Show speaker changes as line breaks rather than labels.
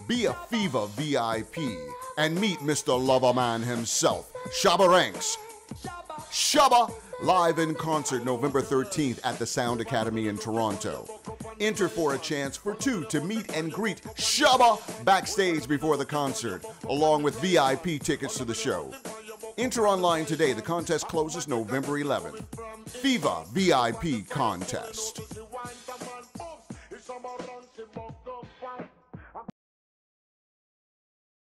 Be a Fever VIP and meet Mr. Loverman himself, Shabba Ranks. Shabba, live in concert November 13th at the Sound Academy in Toronto. Enter for a chance for two to meet and greet Shabba backstage before the concert, along with VIP tickets to the show. Enter online today. The contest closes November 11th. Fever VIP Contest.